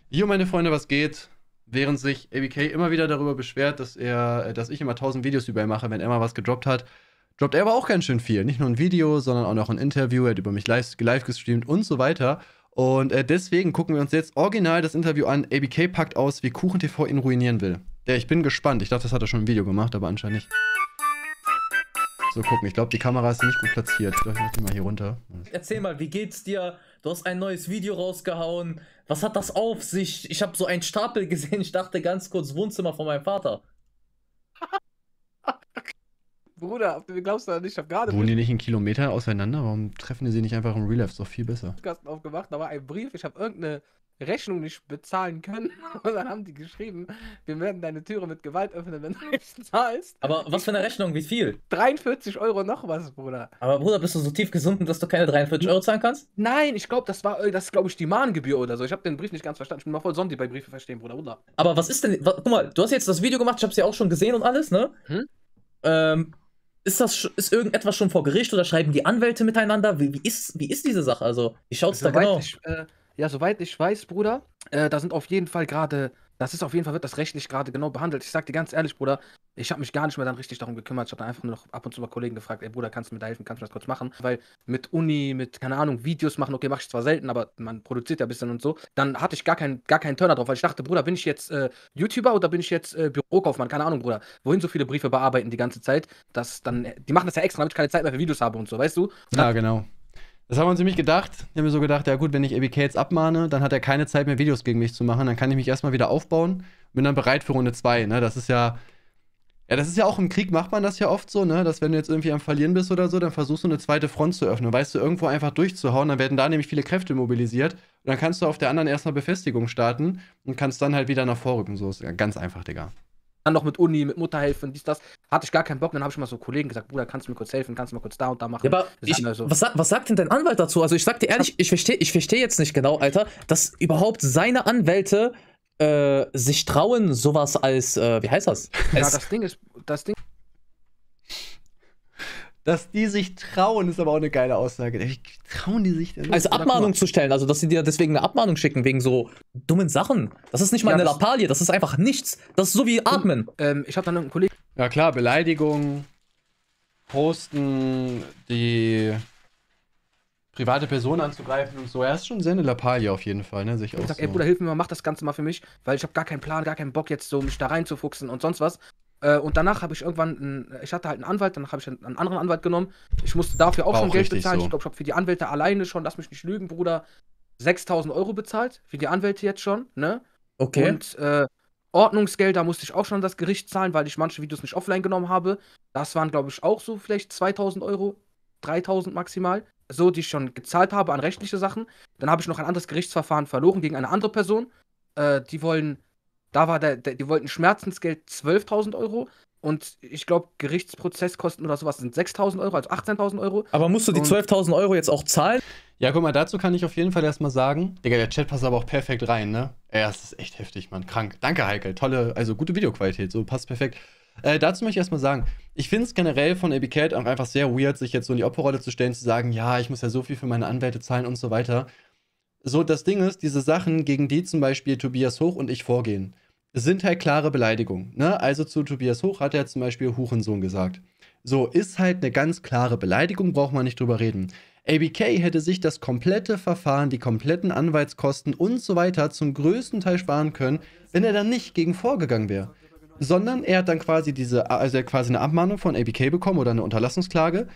Jo, meine Freunde, was geht? Während sich ABK immer wieder darüber beschwert, dass ich immer 1000 Videos über ihn mache, wenn er mal was gedroppt hat, droppt er aber auch ganz schön viel. Nicht nur ein Video, sondern auch noch ein Interview. Er hat über mich live gestreamt und so weiter. Und deswegen gucken wir uns jetzt original das Interview an. ABK packt aus, wie KuchenTV ihn ruinieren will. Ja, ich bin gespannt. Ich dachte, das hat er schon im Video gemacht, aber anscheinend nicht. So, gucken. Ich glaube, die Kamera ist nicht gut platziert. Ich mach die mal hier runter. Erzähl mal, wie geht's dir? Du hast ein neues Video rausgehauen. Was hat das auf sich? Ich habe so einen Stapel gesehen. Ich dachte ganz kurz Wohnzimmer von meinem Vater. Bruder, du glaubst doch nicht, ich habe gerade Wohnen die nicht in Kilometer auseinander? Warum treffen die sie nicht einfach im Real Life? Ist doch viel besser. Podcast aufgemacht, da war ein Brief, ich habe irgendeine Rechnung nicht bezahlen können. Und dann haben die geschrieben, wir werden deine Türe mit Gewalt öffnen, wenn du nicht zahlst. Aber was für eine Rechnung? Wie viel? 43 Euro noch was, Bruder. Aber Bruder, bist du so tief gesunken, dass du keine 43 Euro zahlen kannst? Nein, ich glaube, das ist, glaube ich, die Mahngebühr oder so. Ich habe den Brief nicht ganz verstanden. Ich bin mal voll Sondi bei Briefe verstehen, Bruder. Aber was ist denn. Guck mal, du hast jetzt das Video gemacht, ich hab's ja auch schon gesehen und alles, ne? Ist irgendetwas schon vor Gericht oder schreiben die Anwälte miteinander? Wie ist diese Sache? Also, wie schaut's da genau? Soweit ich weiß, Bruder, da sind auf jeden Fall gerade, wird das rechtlich gerade genau behandelt. Ich sag dir ganz ehrlich, Bruder, ich habe mich gar nicht mehr dann richtig darum gekümmert. Ich habe dann einfach nur noch ab und zu mal Kollegen gefragt, ey Bruder, kannst du mir da helfen, kannst du das kurz machen? Weil mit Uni, mit, keine Ahnung, Videos machen, okay, mache ich zwar selten, aber man produziert ja ein bisschen und so. Dann hatte ich gar keinen Turner drauf, weil ich dachte, Bruder, bin ich jetzt YouTuber oder bin ich jetzt Bürokaufmann? Keine Ahnung, Bruder. Wohin so viele Briefe bearbeiten die ganze Zeit, die machen das ja extra, damit ich keine Zeit mehr für Videos habe und so, weißt du? Ja, genau. Das haben wir uns nämlich gedacht. Ich habe mir so gedacht, ja gut, wenn ich ABK jetzt abmahne, dann hat er keine Zeit mehr, Videos gegen mich zu machen. Dann kann ich mich erstmal wieder aufbauen. Bin dann bereit für Runde 2. Ne? Das ist ja auch im Krieg, macht man das ja oft so, ne? Dass wenn du jetzt irgendwie am Verlieren bist oder so, dann versuchst du eine zweite Front zu öffnen. Weißt du, irgendwo einfach durchzuhauen, dann werden da nämlich viele Kräfte mobilisiert. Und dann kannst du auf der anderen erstmal Befestigung starten und kannst dann halt wieder nach vorrücken. So ist ja ganz einfach, Digga. Dann noch mit Uni, mit Mutter helfen, dies, das. Hatte ich gar keinen Bock. Dann habe ich mal so Kollegen gesagt, Bruder, kannst du mir kurz helfen, kannst du mal kurz da und da machen. Ja, aber was sagt denn dein Anwalt dazu? Also ich sag dir ehrlich, ich versteh jetzt nicht genau, Alter, dass überhaupt seine Anwälte sich trauen, sowas als, wie heißt das? Ja, Dass die sich trauen, ist aber auch eine geile Aussage. Wie trauen die sich denn? Als Abmahnung zu stellen, also dass sie dir deswegen eine Abmahnung schicken, wegen so dummen Sachen. Das ist nicht mal eine Lappalie, das ist einfach nichts. Das ist so wie Atmen. Ich habe dann einen Kollegen. Ja klar, Beleidigung, Posten, die private Person anzugreifen und so. Er ist schon sehr eine Lappalie auf jeden Fall, ne? Ich sag, ey Bruder, hilf mir mal, mach das Ganze mal für mich, weil ich habe gar keinen Plan, gar keinen Bock jetzt so, mich da reinzufuchsen und sonst was. Und danach habe ich irgendwann, ich hatte halt einen Anwalt, danach habe ich einen anderen Anwalt genommen. Ich musste dafür auch schon Geld bezahlen. So. Ich glaube, ich habe für die Anwälte alleine schon, lass mich nicht lügen, Bruder, 6.000 Euro bezahlt. Für die Anwälte jetzt schon, ne? Okay. Und Ordnungsgelder musste ich auch schon an das Gericht zahlen, weil ich manche Videos nicht offline genommen habe. Das waren, glaube ich, auch so vielleicht 2.000 Euro, 3.000 maximal. So, die ich schon gezahlt habe an rechtliche Sachen. Dann habe ich noch ein anderes Gerichtsverfahren verloren gegen eine andere Person. Die wollten Schmerzensgeld 12.000 Euro und ich glaube, Gerichtsprozesskosten oder sowas sind 6.000 Euro, also 18.000 Euro. Aber musst du die 12.000 Euro jetzt auch zahlen? Ja, guck mal, dazu kann ich auf jeden Fall erstmal sagen, Digga, der Chat passt aber auch perfekt rein, ne? Ja, das ist echt heftig, Mann. Krank. Danke, Heikel. Tolle, also gute Videoqualität, so passt perfekt. Dazu möchte ich erstmal sagen, ich finde es generell von ABK auch einfach sehr weird, sich jetzt so in die Opferrolle zu stellen, zu sagen, ja, ich muss ja so viel für meine Anwälte zahlen und so weiter. So, das Ding ist, diese Sachen, gegen die zum Beispiel Tobias Hoch und ich vorgehen, sind halt klare Beleidigungen. Ne? Also zu Tobias Hoch hat er zum Beispiel Hurensohn gesagt. So, ist halt eine ganz klare Beleidigung, braucht man nicht drüber reden. ABK hätte sich das komplette Verfahren, die kompletten Anwaltskosten und so weiter zum größten Teil sparen können, wenn er dann nicht gegen vorgegangen wäre. Sondern er hat dann quasi eine Abmahnung von ABK bekommen oder eine Unterlassungsklage.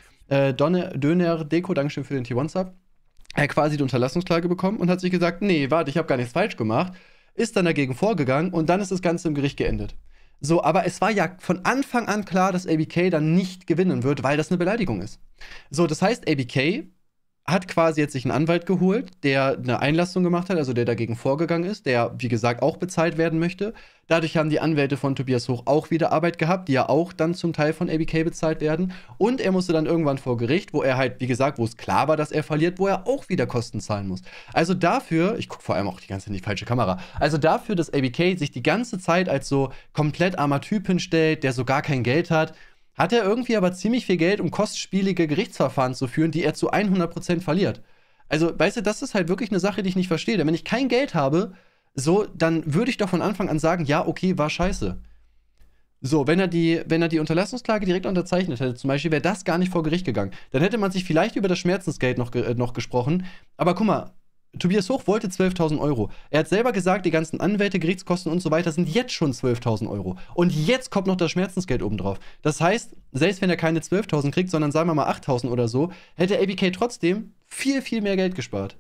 Döner Deko, Dankeschön für den T1-Sub. Er hat quasi die Unterlassungsklage bekommen und hat sich gesagt, nee, warte, ich habe gar nichts falsch gemacht. Ist dann dagegen vorgegangen und dann ist das Ganze im Gericht geendet. So, aber es war ja von Anfang an klar, dass ABK dann nicht gewinnen wird, weil das eine Beleidigung ist. So, das heißt, ABK hat quasi jetzt sich einen Anwalt geholt, der eine Einlassung gemacht hat, also der dagegen vorgegangen ist, der, wie gesagt, auch bezahlt werden möchte. Dadurch haben die Anwälte von Tobias Hoch auch wieder Arbeit gehabt, die ja auch dann zum Teil von ABK bezahlt werden. Und er musste dann irgendwann vor Gericht, wo er halt, wie gesagt, wo es klar war, dass er verliert, wo er auch wieder Kosten zahlen muss. Also dafür, ich gucke vor allem auch die ganze Zeit in die falsche Kamera, also dafür, dass ABK sich die ganze Zeit als so komplett armer Typ hinstellt, der so gar kein Geld hat er irgendwie aber ziemlich viel Geld, um kostspielige Gerichtsverfahren zu führen, die er zu 100% verliert. Also, weißt du, das ist halt wirklich eine Sache, die ich nicht verstehe. Denn wenn ich kein Geld habe, so, dann würde ich doch von Anfang an sagen, ja, okay, war scheiße. So, wenn er die Unterlassungsklage direkt unterzeichnet hätte, zum Beispiel, wäre das gar nicht vor Gericht gegangen. Dann hätte man sich vielleicht über das Schmerzensgeld noch gesprochen. Aber guck mal, Tobias Hoch wollte 12.000 Euro. Er hat selber gesagt, die ganzen Anwälte, Gerichtskosten und so weiter sind jetzt schon 12.000 Euro. Und jetzt kommt noch das Schmerzensgeld obendrauf. Das heißt, selbst wenn er keine 12.000 kriegt, sondern sagen wir mal 8.000 oder so, hätte ABK trotzdem viel, viel mehr Geld gespart.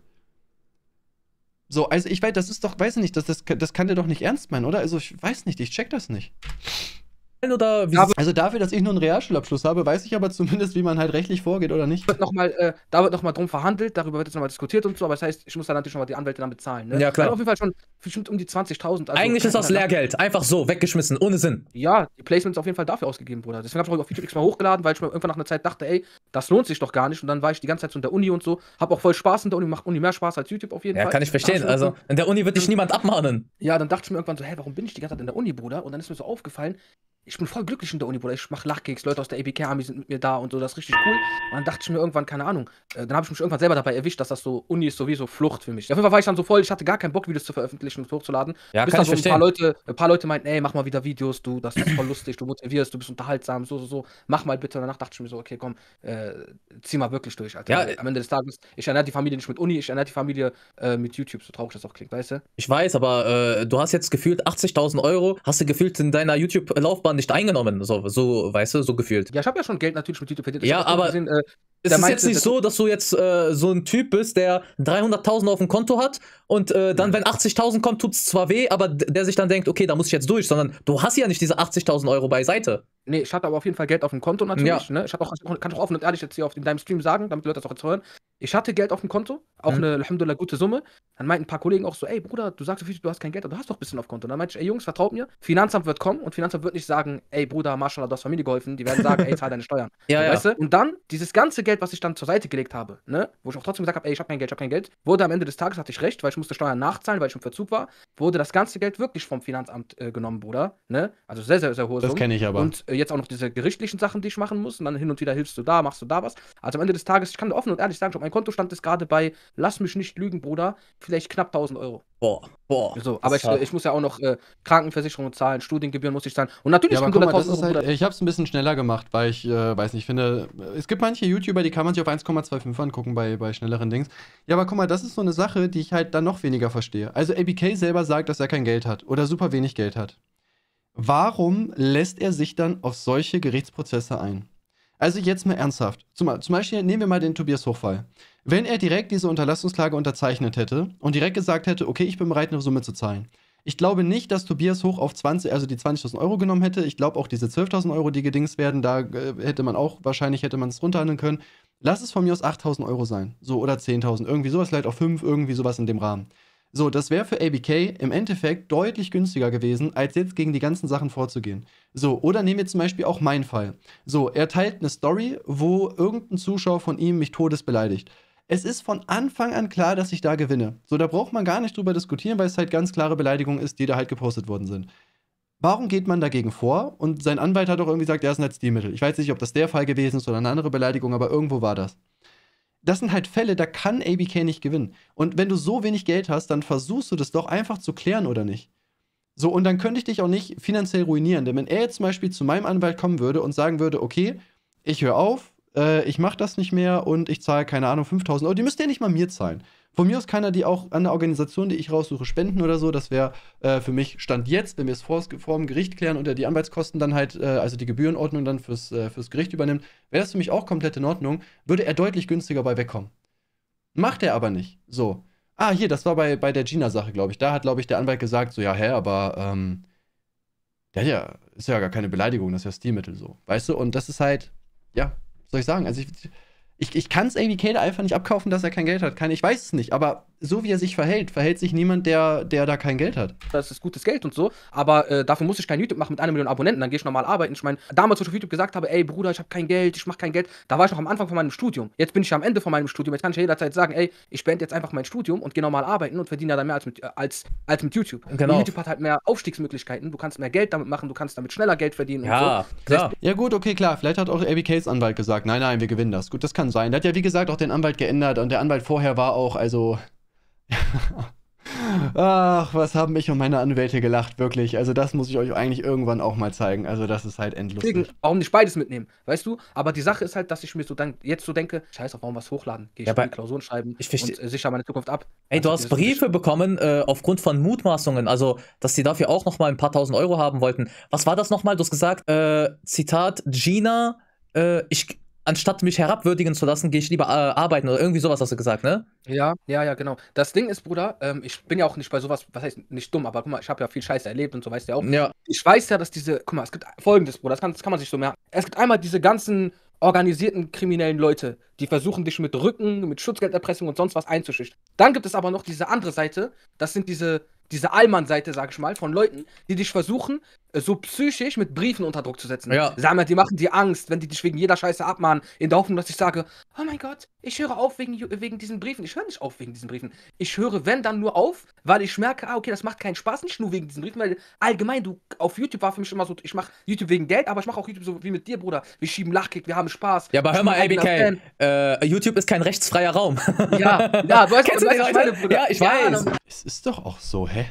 So, also ich weiß, das ist doch, weiß ich nicht, das kann der doch nicht ernst meinen, oder? Also ich weiß nicht, ich check das nicht. Oder wie Also dafür, dass ich nur einen Realschulabschluss habe, weiß ich aber zumindest, wie man halt rechtlich vorgeht, oder nicht? Da wird nochmal drum verhandelt, darüber wird jetzt nochmal diskutiert und so, aber das heißt, ich muss dann natürlich nochmal die Anwälte dann bezahlen. Ne? Ja, klar. Also auf jeden Fall schon bestimmt um die 20.000. Also eigentlich ist das Lehrgeld, einfach so, weggeschmissen, ohne Sinn. Ja, die Placements auf jeden Fall dafür ausgegeben, Bruder. Deswegen habe ich auch auf YouTube X mal hochgeladen, weil ich mir irgendwann nach einer Zeit dachte, ey, das lohnt sich doch gar nicht. Und dann war ich die ganze Zeit so in der Uni und so, hab auch voll Spaß in der Uni, macht Uni mehr Spaß als YouTube auf jeden Fall. Ja, kann ich verstehen. Also in der Uni wird dich niemand abmahnen. Ja, dann dachte ich mir irgendwann so, hä, warum bin ich die ganze Zeit in der Uni, Bruder? Und dann ist mir so aufgefallen, ich bin voll glücklich in der Uni, Bruder. Ich mach Lachkeks, Leute aus der ABK-Army sind mit mir da und so, das ist richtig cool. Und dann dachte ich mir irgendwann, keine Ahnung, dann habe ich mich irgendwann selber dabei erwischt, dass das so, Uni ist sowieso Flucht für mich. Auf jeden Fall war ich dann so voll, ich hatte gar keinen Bock, Videos zu veröffentlichen und hochzuladen. Ja, bis kann dann ich so verstehen. ein paar Leute meinten, ey, mach mal wieder Videos, du, das ist voll lustig, du motivierst, du bist unterhaltsam, so, mach mal bitte. Und danach dachte ich mir so, okay, komm, zieh mal wirklich durch, Alter. Ja, Weil am Ende des Tages, ich ernähre die Familie nicht mit Uni, ich ernähre die Familie mit YouTube, so traurig das auch klingt, weißt du? ich weiß, aber du hast jetzt gefühlt 80.000 Euro, hast du gefühlt in deiner YouTube-Laufbahn nicht eingenommen, so, weißt du, so gefühlt. Ja, ich habe ja schon Geld natürlich mit YouTube verdient. Ich Ja, hab auch aber gesehen, es ist jetzt nicht so, dass du jetzt so ein Typ bist, der 300.000 auf dem Konto hat und dann, wenn 80.000 kommt, tut's zwar weh, aber der sich dann denkt, okay, da muss ich jetzt durch, sondern du hast ja nicht diese 80.000 Euro beiseite. Nee, ich hatte aber auf jeden Fall Geld auf dem Konto natürlich. Ja. Ne? Kann ich auch offen und ehrlich jetzt hier in deinem Stream sagen, damit die Leute das auch jetzt hören. Ich hatte Geld auf dem Konto, auch eine, alhamdulillah, gute Summe. Dann meinten ein paar Kollegen auch so, ey Bruder, du sagst auf YouTube, du hast kein Geld, aber du hast doch ein bisschen auf Konto. Und dann meinte ich, ey Jungs, vertraut mir, Finanzamt wird kommen und Finanzamt wird nicht sagen, ey Bruder, Mashallah, du hast Familie geholfen. Die werden sagen, ey, zahl deine Steuern. Ja, ja. Weißt du? Und dann, dieses ganze Geld, was ich dann zur Seite gelegt habe, ne, wo ich auch trotzdem gesagt habe, ey, ich habe kein Geld, wurde am Ende des Tages, hatte ich recht, weil ich musste Steuern nachzahlen, weil ich im Verzug war, wurde das ganze Geld wirklich vom Finanzamt genommen, Bruder. Ne? Also sehr, sehr, sehr hohe Summe. Das kenne ich aber. Und jetzt auch noch diese gerichtlichen Sachen, die ich machen muss. Und dann hin und wieder hilfst du da, machst du da was. Also am Ende des Tages, ich kann dir offen und ehrlich sagen, mein Kontostand ist gerade bei, lass mich nicht lügen, Bruder, vielleicht knapp 1.000 Euro. Boah. So, aber ich muss ja auch noch Krankenversicherung zahlen, Studiengebühren muss ich zahlen. Und natürlich Ja, aber guck mal, das 100.000 ist Euro, halt, ich habe es ein bisschen schneller gemacht, weil ich, weiß nicht, finde, es gibt manche YouTuber, die kann man sich auf 1,25 angucken bei schnelleren Dings. Ja, aber guck mal, das ist so eine Sache, die ich halt dann noch weniger verstehe. Also ABK selber sagt, dass er kein Geld hat oder super wenig Geld hat. Warum lässt er sich dann auf solche Gerichtsprozesse ein? Also jetzt mal ernsthaft. Zum Beispiel nehmen wir mal den Tobias Hoch-Fall. Wenn er direkt diese Unterlassungsklage unterzeichnet hätte und direkt gesagt hätte, okay, ich bin bereit, eine Summe zu zahlen. Ich glaube nicht, dass Tobias Hoch auf 20.000 Euro genommen hätte. Ich glaube auch diese 12.000 Euro, die gedings werden, da hätte man es runterhandeln können. Lass es von mir aus 8.000 Euro sein. So, oder 10.000. Irgendwie sowas, vielleicht auch 5, irgendwie sowas in dem Rahmen. So, das wäre für ABK im Endeffekt deutlich günstiger gewesen, als jetzt gegen die ganzen Sachen vorzugehen. So, oder nehmen wir zum Beispiel auch meinen Fall. So, er teilt eine Story, wo irgendein Zuschauer von ihm mich todesbeleidigt. Es ist von Anfang an klar, dass ich da gewinne. So, da braucht man gar nicht drüber diskutieren, weil es halt ganz klare Beleidigungen ist, die da halt gepostet worden sind. Warum geht man dagegen vor? Und sein Anwalt hat auch irgendwie gesagt, er ist ein Stilmittel. Ich weiß nicht, ob das der Fall gewesen ist oder eine andere Beleidigung, aber irgendwo war das. Das sind halt Fälle, da kann ABK nicht gewinnen. Und wenn du so wenig Geld hast, dann versuchst du das doch einfach zu klären, oder nicht? So, und dann könnte ich dich auch nicht finanziell ruinieren. Denn wenn er jetzt zum Beispiel zu meinem Anwalt kommen würde und sagen würde, okay, ich höre auf, ich mache das nicht mehr und ich zahle, keine Ahnung, 5.000 Euro, die müsst ihr nicht mal mir zahlen. Von mir aus kann er die auch an eine Organisation, die ich raussuche, spenden oder so. Das wäre für mich Stand jetzt, wenn wir es vor dem Gericht klären und er die Anwaltskosten dann halt, also die Gebührenordnung dann fürs Gericht übernimmt, wäre das für mich auch komplett in Ordnung, würde er deutlich günstiger bei wegkommen. Macht er aber nicht. So. Ah, hier, das war bei der Gina-Sache, glaube ich. Da hat, glaube ich, der Anwalt gesagt, so, ja, aber, der hat ja, ist ja gar keine Beleidigung, das ist ja Stilmittel so. Weißt du? Und das ist halt, ja, was soll ich sagen? Also ich kann es ABK da einfach nicht abkaufen, dass er kein Geld hat. Ich weiß es nicht, aber so wie er sich verhält sich niemand, der da kein Geld hat. Das ist gutes Geld und so, aber dafür muss ich kein YouTube machen mit 1 Million Abonnenten, dann gehe ich normal arbeiten. Ich meine, damals, wo ich auf YouTube gesagt habe, ey Bruder, ich habe kein Geld, ich mache kein Geld, da war ich noch am Anfang von meinem Studium. Jetzt bin ich am Ende von meinem Studium, jetzt kann ich ja jederzeit sagen, ey, ich beende jetzt einfach mein Studium und gehe normal arbeiten und verdiene ja dann mehr als mit YouTube. Genau. Und YouTube hat halt mehr Aufstiegsmöglichkeiten, du kannst mehr Geld damit machen, du kannst damit schneller Geld verdienen Ja, und so. klar. Ja gut, okay, klar, vielleicht hat auch ABKs Anwalt gesagt, nein, wir gewinnen das. Gut, das kann sein. Der hat ja, wie gesagt, auch den Anwalt geändert und der Anwalt vorher war auch, also Ach, was haben mich und meine Anwälte gelacht, wirklich. Also das muss ich euch eigentlich irgendwann auch mal zeigen. Also das ist halt endlos. Deswegen, warum nicht beides mitnehmen, weißt du? Aber die Sache ist halt, dass ich mir so dann jetzt so denke, scheiß auf, warum was hochladen? Gehe ich Ja, die Klausuren schreiben ich versteh- und sichere meine Zukunft ab. Ey, du Also, hast Briefe bekommen aufgrund von Mutmaßungen, also dass sie dafür auch nochmal ein paar tausend Euro haben wollten. Was war das nochmal? Du hast gesagt, Zitat, Gina, anstatt mich herabwürdigen zu lassen, gehe ich lieber arbeiten oder irgendwie sowas hast du gesagt, ne? Ja, genau. Das Ding ist, Bruder, ich bin ja auch nicht bei sowas, was heißt nicht dumm, aber guck mal, ich habe ja viel Scheiße erlebt und so, weißt du ja auch. Ja. Ich weiß ja, dass guck mal, es gibt Folgendes, Bruder, das kann man sich so merken. Es gibt einmal diese ganzen organisierten kriminellen Leute, die versuchen, dich mit Rücken, mit Schutzgelderpressung und sonst was einzuschüchtern. Dann gibt es aber noch diese andere Seite, das sind diese Allmann-Seite, sag ich mal, von Leuten, die dich versuchen, so psychisch mit Briefen unter Druck zu setzen. Ja. Sag mal, die machen dir Angst, wenn die dich wegen jeder Scheiße abmahnen, in der Hoffnung, dass ich sage, oh mein Gott, ich höre auf wegen diesen Briefen. Ich höre nicht auf wegen diesen Briefen. Ich höre, wenn, dann nur auf, weil ich merke, okay, das macht keinen Spaß, nicht nur wegen diesen Briefen, weil allgemein, auf YouTube war für mich immer so, ich mache YouTube wegen Geld, aber ich mache auch YouTube so wie mit dir, Bruder. Wir schieben Lachkick, wir haben Spaß. Ja, aber hör Ich mal, bin eigener ABK, YouTube ist kein rechtsfreier Raum. Ja, du weißt, Kennst du was den ich meine, Leute? Bruder. Ja, ich weiß. Es ist doch auch so, hä?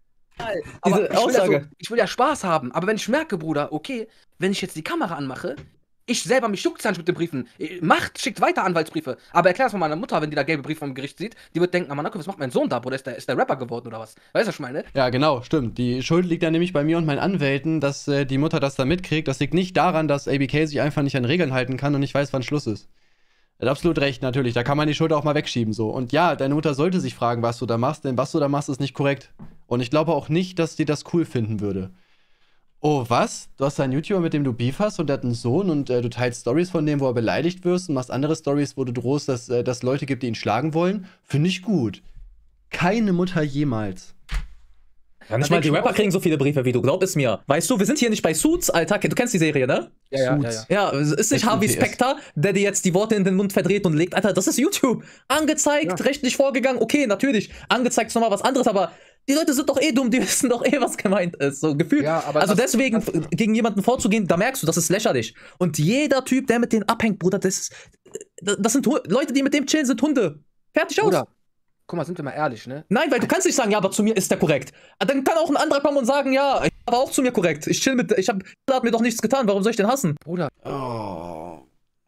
Aber Diese Aussage. ich will ja Spaß haben. Aber wenn ich merke, Bruder, okay, wenn ich jetzt die Kamera anmache, ich selber, mich juckt's ja nicht mit den Briefen. Schickt weiter Anwaltsbriefe. Aber erklär es mal meiner Mutter, wenn die da gelbe Briefe vom Gericht sieht, die wird denken, Manako, was macht mein Sohn da, Bruder? Ist der Rapper geworden oder was? Weißt du, was ich meine? Ja, genau, stimmt. Die Schuld liegt ja nämlich bei mir und meinen Anwälten, dass die Mutter das da mitkriegt. Das liegt nicht daran, dass ABK sich einfach nicht an Regeln halten kann und nicht weiß, wann Schluss ist. Er hat absolut recht, natürlich. Da kann man die Schuld auch mal wegschieben, so. Und ja, deine Mutter sollte sich fragen, was du da machst, denn was du da machst, ist nicht korrekt. Und ich glaube auch nicht, dass die das cool finden würde. Oh, was? Du hast einen YouTuber, mit dem du Beef hast und der hat einen Sohn und du teilst Stories von dem, wo er beleidigt wirst und machst andere Stories, wo du drohst, dass es Leute gibt, die ihn schlagen wollen? Finde ich gut. Keine Mutter jemals. Ja, nicht mal die Rapper kriegen so viele Briefe wie du, glaub es mir. Weißt du, wir sind hier nicht bei Suits, Alter. Du kennst die Serie, ne? Ja. Ja, es ist nicht Harvey Specter, der dir jetzt die Worte in den Mund verdreht und legt. Alter, das ist YouTube. Angezeigt, rechtlich vorgegangen. Okay, natürlich. Angezeigt ist nochmal was anderes, aber die Leute sind doch eh dumm, die wissen doch eh, was gemeint ist. So gefühlt. Ja, aber also deswegen, gegen jemanden vorzugehen, da merkst du, das ist lächerlich. Und jeder Typ, der mit denen abhängt, Bruder, das sind Leute, die mit dem chillen, sind Hunde. Fertig aus. Bruder, guck mal, sind wir mal ehrlich, ne? Nein, weil du kannst nicht sagen, ja, aber zu mir ist der korrekt. Dann kann auch ein anderer kommen und sagen, ja, ich war auch zu mir korrekt. Der hat mir doch nichts getan, warum soll ich den hassen? Bruder. Oh.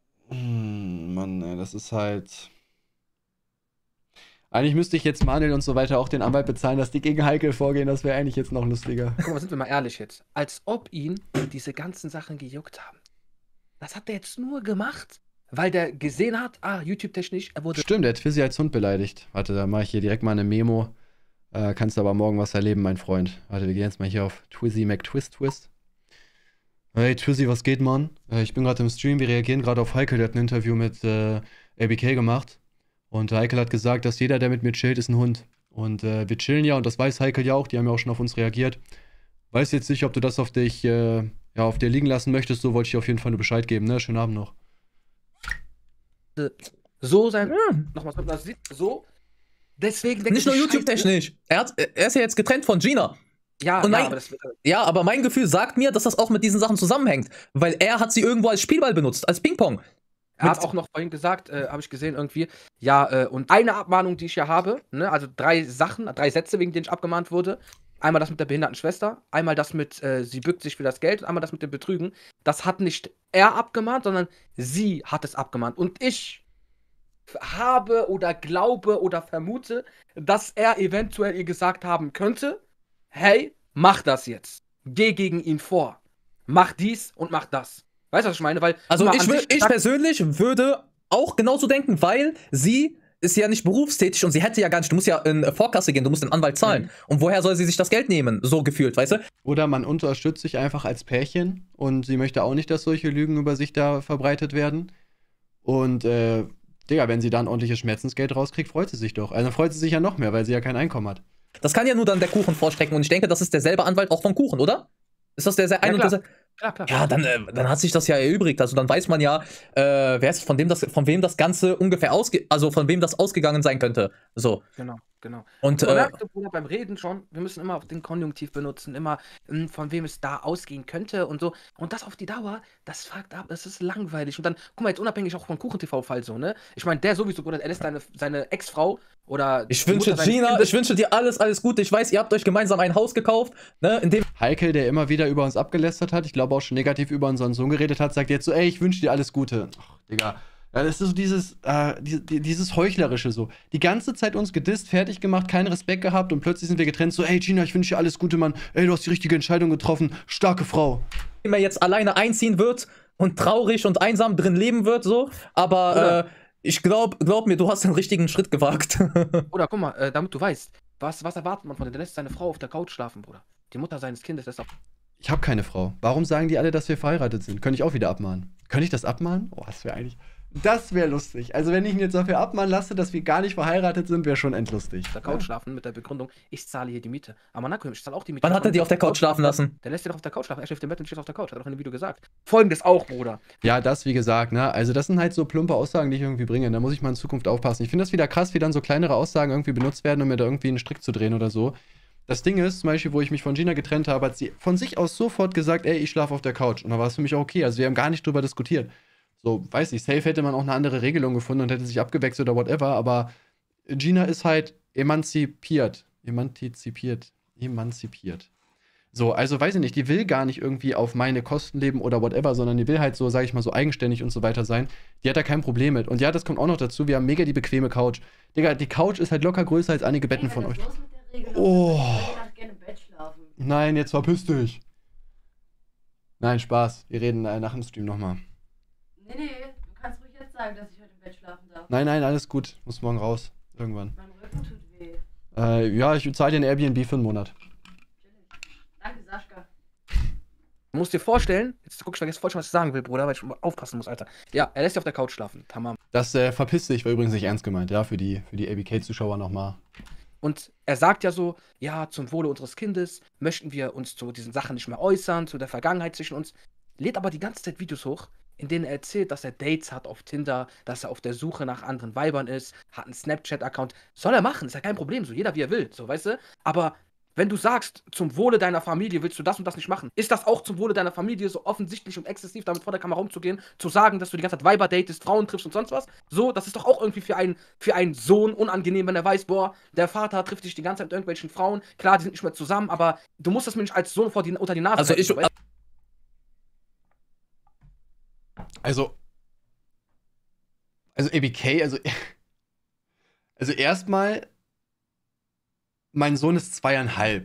Mann, ey, das ist halt. Eigentlich müsste ich jetzt Manuel und so weiter auch den Anwalt bezahlen, dass die gegen Heikel vorgehen. Das wäre eigentlich jetzt noch lustiger. Guck mal, sind wir mal ehrlich jetzt. Als ob ihn diese ganzen Sachen gejuckt haben. Das hat er jetzt nur gemacht, weil der gesehen hat, YouTube-technisch, er wurde. Stimmt, der hat Twizzy als Hund beleidigt. Warte, da mache ich hier direkt mal eine Memo. Kannst du aber morgen was erleben, mein Freund. Warte, wir gehen jetzt mal hier auf Twizzy McTwist. Hey Twizzy, was geht, Mann? Ich bin gerade im Stream, wir reagieren gerade auf Heikel, der hat ein Interview mit ABK gemacht. Und Heikel hat gesagt, dass jeder, der mit mir chillt, ist ein Hund. Und wir chillen ja, und das weiß Heikel ja auch, die haben ja auch schon auf uns reagiert. Weiß jetzt nicht, ob du das auf dir liegen lassen möchtest, so wollte ich dir auf jeden Fall nur Bescheid geben, ne? Schönen Abend noch. So sein. Nochmal, das sieht so. Deswegen denke nicht nur YouTube-technisch. Er ist ja jetzt getrennt von Gina. Ja, und aber mein Gefühl sagt mir, dass das auch mit diesen Sachen zusammenhängt. Weil er hat sie irgendwo als Spielball benutzt, als Ping-Pong. Er hat auch noch vorhin gesagt, habe ich gesehen irgendwie, ja, und eine Abmahnung, die ich ja habe, ne, also 3 Sätze, wegen denen ich abgemahnt wurde. Einmal das mit der behinderten Schwester, einmal das mit, sie bückt sich für das Geld, und einmal das mit dem Betrügen. Das hat nicht er abgemahnt, sondern sie hat es abgemahnt. Und ich habe oder glaube oder vermute, dass er eventuell ihr gesagt haben könnte, hey, mach das jetzt. Geh gegen ihn vor. Mach dies und mach das. Weißt du, was ich meine? Weil, also ich persönlich würde auch genauso denken, weil sie ist ja nicht berufstätig und sie hätte ja gar nicht, du musst ja in Vorkasse gehen, du musst den Anwalt zahlen. Und woher soll sie sich das Geld nehmen? So gefühlt, weißt du? Oder man unterstützt sich einfach als Pärchen und sie möchte auch nicht, dass solche Lügen über sich da verbreitet werden. Und, Digga, wenn sie da ein ordentliches Schmerzensgeld rauskriegt, freut sie sich doch. Also freut sie sich ja noch mehr, weil sie ja kein Einkommen hat. Das kann ja nur dann der Kuchen vorstrecken und ich denke, das ist derselbe Anwalt auch vom Kuchen, oder? Ist das der ein und derselbe? Klar. Ja, dann hat sich das ja erübrigt. Also dann weiß man ja, von wem das Ganze ungefähr von wem das ausgegangen sein könnte. So. Genau. Genau. Und Man merkt, Bruder, beim Reden schon, wir müssen immer auf den Konjunktiv benutzen, immer von wem es da ausgehen könnte und so. Und das auf die Dauer, das fuckt ab, das ist langweilig. Und dann, guck mal, jetzt unabhängig auch vom Kuchen-TV-Fall so, ne? Ich meine, der sowieso, Bruder, er lässt seine Ex-Frau oder ich die wünsche Mutter seines Gina, Kindes- ich wünsche dir alles Gute. Ich weiß, ihr habt euch gemeinsam ein Haus gekauft, ne? In dem Heikel, der immer wieder über uns abgelästert hat, ich glaube auch schon negativ über unseren Sohn geredet hat, sagt jetzt so, ey, ich wünsche dir alles Gute. Ach, Digga. Ja, das ist so dieses Heuchlerische so. Die ganze Zeit uns gedisst, fertig gemacht, keinen Respekt gehabt und plötzlich sind wir getrennt. So, ey Gina, ich wünsche dir alles Gute, Mann. Ey, du hast die richtige Entscheidung getroffen. Starke Frau. er jetzt alleine einziehen wird und traurig und einsam drin leben wird, so. Aber ich glaub mir, du hast den richtigen Schritt gewagt. Oder guck mal, damit du weißt, was erwartet man von dir? Der lässt seine Frau auf der Couch schlafen, Bruder. Die Mutter seines Kindes lässt auf. Ich habe keine Frau. Warum sagen die alle, dass wir verheiratet sind? Könnte ich auch wieder abmahnen. Könnte ich das abmahnen? Oh, das wäre eigentlich. Das wäre lustig. Also, wenn ich ihn jetzt dafür abmahnen lasse, dass wir gar nicht verheiratet sind, wäre schon endlustig. Auf der Couch schlafen mit der Begründung, ich zahle hier die Miete. Aber Nakoim, ich zahle auch die Miete. Wann hat er die auf der Couch schlafen lassen? Der lässt dir doch auf der Couch schlafen. Er schläft im Bett und steht auf der Couch. Hat er doch in dem Video gesagt. Folgendes auch, Bruder. Ja, das, wie gesagt, ne? Also, das sind halt so plumpe Aussagen, die ich irgendwie bringe. Da muss ich mal in Zukunft aufpassen. Ich finde das wieder krass, wie dann so kleinere Aussagen irgendwie benutzt werden, um mir da irgendwie einen Strick zu drehen oder so. Das Ding ist, zum Beispiel, wo ich mich von Gina getrennt habe, hat sie von sich aus sofort gesagt, ey, ich schlafe auf der Couch. Und da war es für mich auch okay. Also, wir haben gar nicht drüber diskutiert. So, weiß ich, safe hätte man auch eine andere Regelung gefunden und hätte sich abgewechselt oder whatever, aber Gina ist halt emanzipiert. So, also weiß ich nicht, die will gar nicht irgendwie auf meine Kosten leben oder whatever, sondern die will halt so, sag ich mal, so eigenständig und so weiter sein. Die hat da kein Problem mit. Und ja, das kommt auch noch dazu, wir haben mega die bequeme Couch. Digga, die Couch ist halt locker größer als einige Betten von euch. Oh. Nein, jetzt verpiss dich. Nein, Spaß. Wir reden nach dem Stream nochmal. Nee, du kannst ruhig jetzt sagen, dass ich heute im Bett schlafen darf. Nein, alles gut. Muss morgen raus. Irgendwann. Mein Rücken tut weh. Ja, ich zahle dir ein Airbnb für einen Monat. Danke, Sascha. Du musst dir vorstellen, jetzt guck ich vergessen voll schon, was ich sagen will, Bruder, weil ich mal aufpassen muss, Alter. Ja, er lässt dich auf der Couch schlafen. Tamam. Das verpiss dich, war übrigens nicht ernst gemeint, ja, für die ABK-Zuschauer nochmal. Und er sagt ja so, ja, zum Wohle unseres Kindes möchten wir uns zu diesen Sachen nicht mehr äußern, zu der Vergangenheit zwischen uns. Lädt aber die ganze Zeit Videos hoch, in denen er erzählt, dass er Dates hat auf Tinder, dass er auf der Suche nach anderen Weibern ist, hat einen Snapchat-Account. Soll er machen, ist ja kein Problem, so jeder wie er will, so, weißt du? Aber wenn du sagst, zum Wohle deiner Familie willst du das und das nicht machen, ist das auch zum Wohle deiner Familie so offensichtlich und exzessiv damit vor der Kamera umzugehen, zu sagen, dass du die ganze Zeit Weiber datest, Frauen triffst und sonst was? So, das ist doch auch irgendwie für einen Sohn unangenehm, wenn er weiß, boah, der Vater trifft sich die ganze Zeit mit irgendwelchen Frauen, klar, die sind nicht mehr zusammen, aber du musst das mir nicht als Sohn unter die Nase Also halten, weißt du? Also ABK, also erstmal, mein Sohn ist 2,5.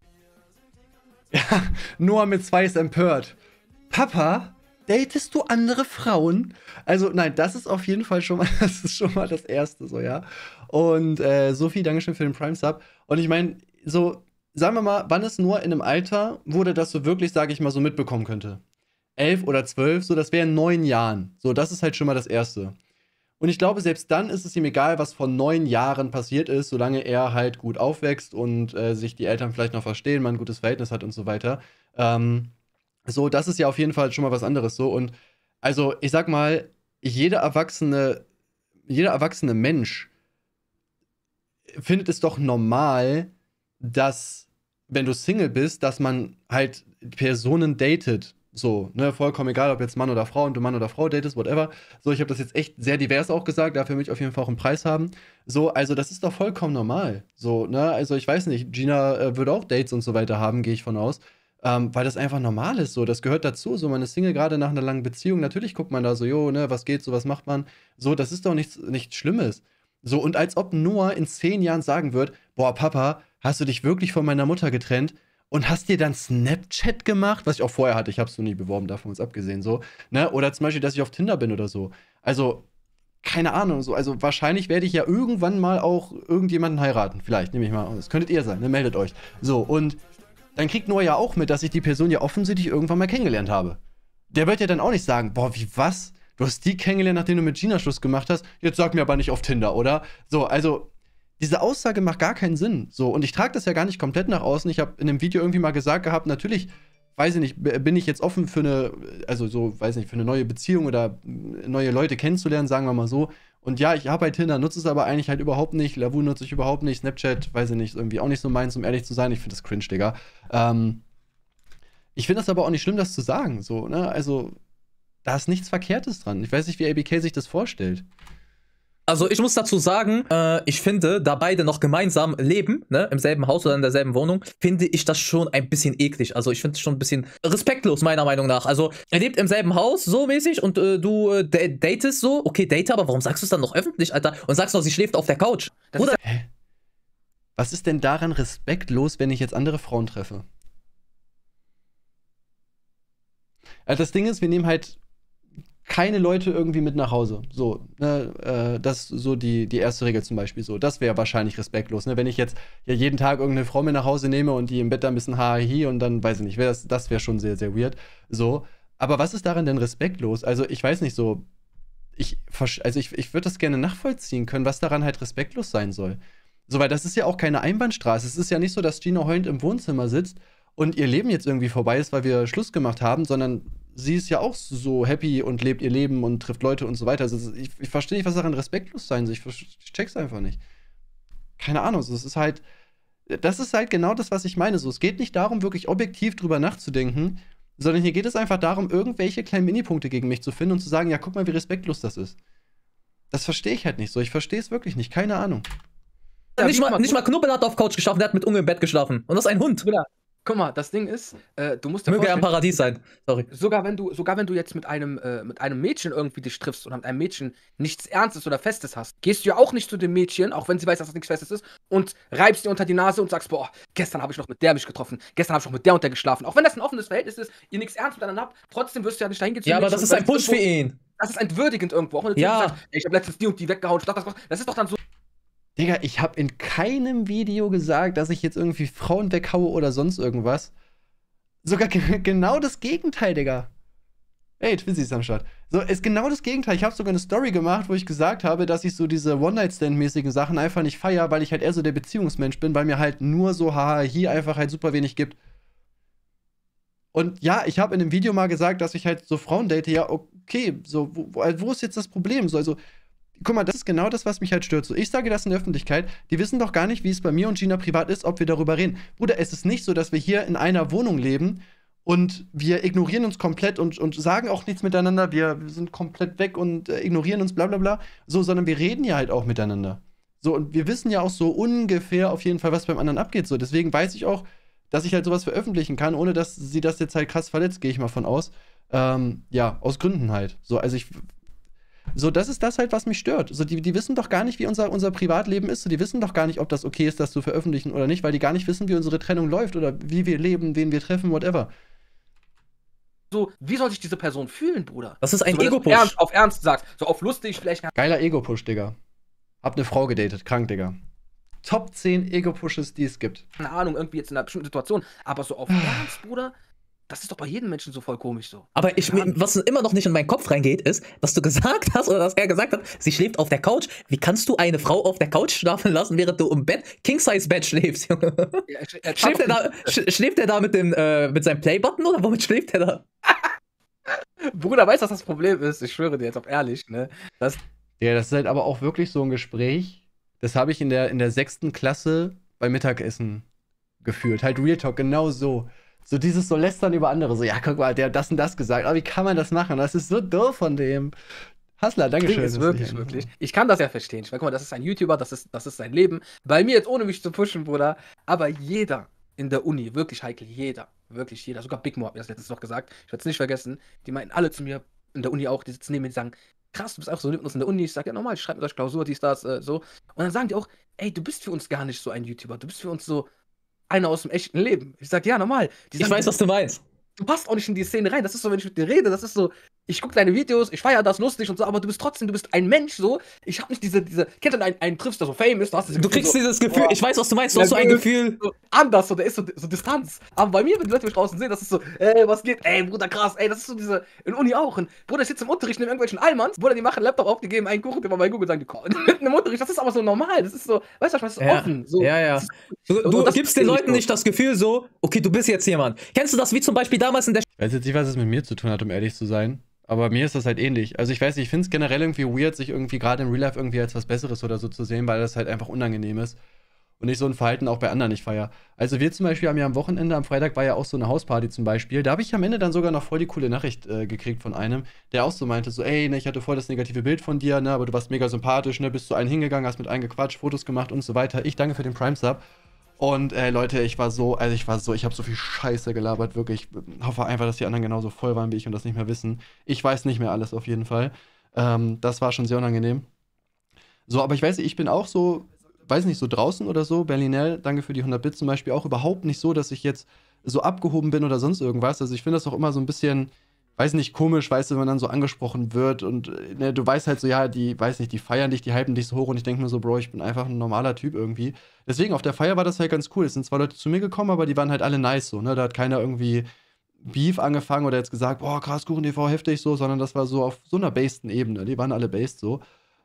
Ja, Noah mit 2 ist empört. Papa, datest du andere Frauen? Also, nein, das ist auf jeden Fall schon mal, das Erste, so, ja. Und Sophie, Dankeschön für den Prime-Sub. Und ich meine, so, sagen wir mal, wann ist Noah in einem Alter, wo der das so wirklich, sage ich mal, so mitbekommen könnte? 11 oder 12, so, das wäre in 9 Jahren. So, das ist halt schon mal das Erste. Und ich glaube, selbst dann ist es ihm egal, was vor 9 Jahren passiert ist, solange er halt gut aufwächst und sich die Eltern vielleicht noch verstehen, man ein gutes Verhältnis hat und so weiter. So, das ist ja auf jeden Fall schon mal was anderes so. Und also, ich sag mal, jeder erwachsene Mensch findet es doch normal, dass, wenn du Single bist, dass man halt Personen datet. So, ne, vollkommen egal, ob jetzt Mann oder Frau und du Mann oder Frau datest, whatever. So, ich habe das jetzt echt sehr divers auch gesagt, dafür möchte ich auf jeden Fall auch einen Preis haben. So, also das ist doch vollkommen normal. So, ne, also ich weiß nicht, Gina würde auch Dates und so weiter haben, gehe ich von aus. Weil das einfach normal ist, so, das gehört dazu. So, man ist Single gerade nach einer langen Beziehung, natürlich guckt man da so, jo, ne, was geht so, was macht man? So, das ist doch nichts Schlimmes. So, und als ob Noah in 10 Jahren sagen wird, boah, Papa, hast du dich wirklich von meiner Mutter getrennt? Und hast dir dann Snapchat gemacht, was ich auch vorher hatte, ich hab's so nie beworben, davon uns abgesehen, so, ne, oder zum Beispiel, dass ich auf Tinder bin oder so. Also, keine Ahnung, so, also wahrscheinlich werde ich ja irgendwann mal auch irgendjemanden heiraten, vielleicht, nehme ich mal, das könntet ihr sein, ne, meldet euch. So, und dann kriegt Noah ja auch mit, dass ich die Person ja offensichtlich irgendwann mal kennengelernt habe. Der wird ja dann auch nicht sagen, boah, wie was? Du hast die kennengelernt, nachdem du mit Gina Schluss gemacht hast, jetzt sag mir aber nicht auf Tinder, oder? So, also, diese Aussage macht gar keinen Sinn. So, und ich trage das ja gar nicht komplett nach außen. Ich habe in einem Video irgendwie mal gesagt gehabt, natürlich, weiß ich nicht, bin ich jetzt offen für eine, also so, weiß nicht, für eine neue Beziehung oder neue Leute kennenzulernen, sagen wir mal so. Und ja, ich habe halt Tinder, nutze es aber eigentlich halt überhaupt nicht. Lavu nutze ich überhaupt nicht. Snapchat, weiß ich nicht, irgendwie auch nicht so meins, um ehrlich zu sein. Ich finde das cringe, Digga. Ich finde das aber auch nicht schlimm, das zu sagen. So, ne? Also, da ist nichts Verkehrtes dran. Ich weiß nicht, wie ABK sich das vorstellt. Also ich muss dazu sagen, ich finde, da beide noch gemeinsam leben, ne, im selben Haus oder in derselben Wohnung, finde ich das schon ein bisschen eklig. Also ich finde es schon ein bisschen respektlos, meiner Meinung nach. Also er lebt im selben Haus, so mäßig, und du datest so, okay, date, aber warum sagst du es dann noch öffentlich, Alter? Und sagst noch, sie schläft auf der Couch. Bruder, Hä? Was ist denn daran respektlos, wenn ich jetzt andere Frauen treffe? Also das Ding ist, wir nehmen halt keine Leute irgendwie mit nach Hause. So, ne, das ist so die erste Regel zum Beispiel so. Das wäre wahrscheinlich respektlos, ne? Wenn ich jetzt ja jeden Tag irgendeine Frau mit nach Hause nehme und die im Bett da ein bisschen hi und dann, weiß ich nicht, das wäre schon sehr, sehr weird. So, aber was ist daran denn respektlos? Also ich weiß nicht so, ich würde das gerne nachvollziehen können, was daran halt respektlos sein soll. So, weil das ist ja auch keine Einbahnstraße. Es ist ja nicht so, dass Gina heulend im Wohnzimmer sitzt und ihr Leben jetzt irgendwie vorbei ist, weil wir Schluss gemacht haben, sondern sie ist ja auch so happy und lebt ihr Leben und trifft Leute und so weiter. Also ich verstehe nicht, was daran respektlos sein soll. Ich check's einfach nicht. Keine Ahnung. So, das ist halt genau das, was ich meine. So, es geht nicht darum, wirklich objektiv drüber nachzudenken, sondern hier geht es einfach darum, irgendwelche kleinen Minipunkte gegen mich zu finden und zu sagen, ja, guck mal, wie respektlos das ist. Das verstehe ich halt nicht so. Ich verstehe es wirklich nicht. Keine Ahnung. Ja, nicht mal Knubbel hat auf Couch geschlafen, der hat mit Unge im Bett geschlafen. Und das ist ein Hund. Bruder, guck mal, das Ding ist, du musst dir Möge er im vorstellen, Paradies sein. Sorry. sogar wenn du jetzt mit einem Mädchen irgendwie dich triffst oder mit einem Mädchen nichts Ernstes oder Festes hast, gehst du ja auch nicht zu dem Mädchen, auch wenn sie weiß, dass das nichts Festes ist, und reibst dir unter die Nase und sagst, boah, gestern habe ich noch mit der mich getroffen, gestern habe ich noch mit der und der geschlafen. Auch wenn das ein offenes Verhältnis ist, ihr nichts Ernst miteinander habt, trotzdem wirst du ja nicht dahin gehen zu Ja, dem aber Mädchen das ist und ein Push für ihn. das ist entwürdigend irgendwo. Auch wenn du Ja. sagst, ey, ich habe letztens die und die weggehauen, das ist doch dann so. Digga, ich habe in keinem Video gesagt, dass ich jetzt irgendwie Frauen weghaue oder sonst irgendwas. Sogar genau das Gegenteil, Digga. Ey, Twizzy ist am Start. So, ist genau das Gegenteil. Ich habe sogar eine Story gemacht, wo ich gesagt habe, dass ich so diese One-Night-Stand-mäßigen Sachen einfach nicht feier, weil ich halt eher so der Beziehungsmensch bin, weil mir halt nur so haha hier einfach halt super wenig gibt. Und ja, ich habe in dem Video mal gesagt, dass ich halt so Frauen date. Ja, okay, so, wo ist jetzt das Problem? So, also, guck mal, das ist genau das, was mich halt stört. So, ich sage das in der Öffentlichkeit, die wissen doch gar nicht, wie es bei mir und Gina privat ist, ob wir darüber reden. Bruder, es ist nicht so, dass wir hier in einer Wohnung leben und wir ignorieren uns komplett und sagen auch nichts miteinander, wir sind komplett weg und ignorieren uns, bla bla bla. So, sondern wir reden ja halt auch miteinander. So, und wir wissen ja auch so ungefähr auf jeden Fall, was beim anderen abgeht. So, deswegen weiß ich auch, dass ich halt sowas veröffentlichen kann, ohne dass sie das jetzt halt krass verletzt, gehe ich mal von aus. Ja, aus Gründen halt. So, also so, das ist das halt, was mich stört. So, die wissen doch gar nicht, wie unser Privatleben ist. So, die wissen doch gar nicht, ob das okay ist, das zu veröffentlichen oder nicht, weil die gar nicht wissen, wie unsere Trennung läuft oder wie wir leben, wen wir treffen, whatever. So, wie soll sich diese Person fühlen, Bruder? Das ist ein So, wenn du das Ego-Push. auf Ernst sagst, so auf lustig vielleicht. Geiler Ego-Push, Digga. Hab eine Frau gedatet, krank, Digga. Top 10 Ego-Pushes, die es gibt. Keine Ahnung, irgendwie jetzt in einer bestimmten Situation, aber so auf Ernst, Bruder, das ist doch bei jedem Menschen so voll komisch so. Aber was immer noch nicht in meinen Kopf reingeht, ist, dass du gesagt hast, oder dass er gesagt hat, sie schläft auf der Couch. Wie kannst du eine Frau auf der Couch schlafen lassen, während du im Bett, King-Size-Bett schläfst, Junge? Schläft er da mit seinem Play-Button oder womit schläft er da? Bruder, weißt du, was das Problem ist? Ich schwöre dir jetzt auf ehrlich, ne? Ja, das ist halt aber auch wirklich so ein Gespräch. Das habe ich in der 6. Klasse beim Mittagessen gefühlt. Halt Real Talk, genau so. So dieses so Lästern über andere. So, ja, guck mal, der hat das und das gesagt. Aber wie kann man das machen? Das ist so doof von dem. Hassler, dankeschön. Ist wirklich. Ich kann das ja verstehen. Ich meine, guck mal, das ist ein YouTuber, das ist sein Leben. Bei mir jetzt ohne mich zu pushen, Bruder. Aber jeder in der Uni, wirklich heikel, wirklich jeder, sogar Big Mo hat mir das letztens noch gesagt, ich werde es nicht vergessen, die meinten alle zu mir in der Uni auch, die sitzen neben mir, die sagen, krass, du bist auch so mit uns in der Uni. Ich sage, ja normal, ich schreibe mit euch Klausur, dies, das, so. Und dann sagen die auch, ey, du bist für uns gar nicht so ein YouTuber, du bist für uns so einer aus dem echten Leben. Ich sage, ja normal. Die sagen, Ich weiß, was du meinst. du passt auch nicht in die Szene rein. Das ist so, wenn ich mit dir rede, das ist so, ich gucke deine Videos, ich feiere das lustig und so, aber du bist ein Mensch so. Ich habe nicht kennt ihr einen triffst, der so fame ist, Du kriegst dieses Gefühl, ich weiß, was du meinst, du hast so ein Gefühl. so anders, so, der ist so Distanz. Aber bei mir, wenn die Leute mich draußen sehen, das ist so, ey, was geht, ey, Bruder, krass, ey, das ist so diese, in Uni auch. Und Bruder, ich sitze im Unterricht neben irgendwelchen Allmanns, Bruder, die machen einen Laptop auf, die geben einen Kuchen, den man bei Google sagen, die kommen mitten im Unterricht, das ist aber so normal, das ist so, weißt du, das ist offen. So. Ja. Du das gibst den Leuten nicht das Gefühl so, okay, du bist jetzt jemand. Kennst du das wie zum Beispiel damals in der Ich weiß jetzt nicht, was es mit mir zu tun hat, um ehrlich zu sein. Aber mir ist das halt ähnlich. Also ich weiß nicht, ich finde es generell irgendwie weird, sich irgendwie gerade im Real Life irgendwie als was Besseres oder so zu sehen, weil das halt einfach unangenehm ist. Und ich so ein Verhalten auch bei anderen nicht feier. Also wir zum Beispiel haben ja am Wochenende, am Freitag war ja auch so eine Hausparty zum Beispiel. Da habe ich am Ende dann sogar noch voll die coole Nachricht gekriegt von einem, der auch so meinte, so ey, ne, ich hatte voll das negative Bild von dir, ne, aber du warst mega sympathisch, ne, bist zu einem hingegangen, hast mit einem gequatscht, Fotos gemacht und so weiter. Ich danke für den Prime-Sub. Und Leute, ich habe so viel Scheiße gelabert, wirklich. Ich hoffe einfach, dass die anderen genauso voll waren wie ich und das nicht mehr wissen. Ich weiß nicht mehr alles auf jeden Fall. Das war schon sehr unangenehm. So, aber ich weiß nicht, ich bin auch so, weiß nicht, so draußen oder so, Berlinell, danke für die 100 Bits zum Beispiel, auch überhaupt nicht so, dass ich jetzt so abgehoben bin oder sonst irgendwas. Also ich finde das auch immer so ein bisschen, weiß nicht, komisch, weißt du, wenn man dann so angesprochen wird und ne, du weißt halt so, ja, die, weiß nicht, die feiern dich, die hypen dich so hoch und ich denke mir so, Bro, ich bin einfach ein normaler Typ irgendwie. Deswegen, auf der Feier war das halt ganz cool. Es sind 2 Leute zu mir gekommen, aber die waren halt alle nice so, ne, da hat keiner irgendwie Beef angefangen oder jetzt gesagt, boah, krass, Kuchen TV, heftig so, sondern das war so auf so einer basesten Ebene, die waren alle based so.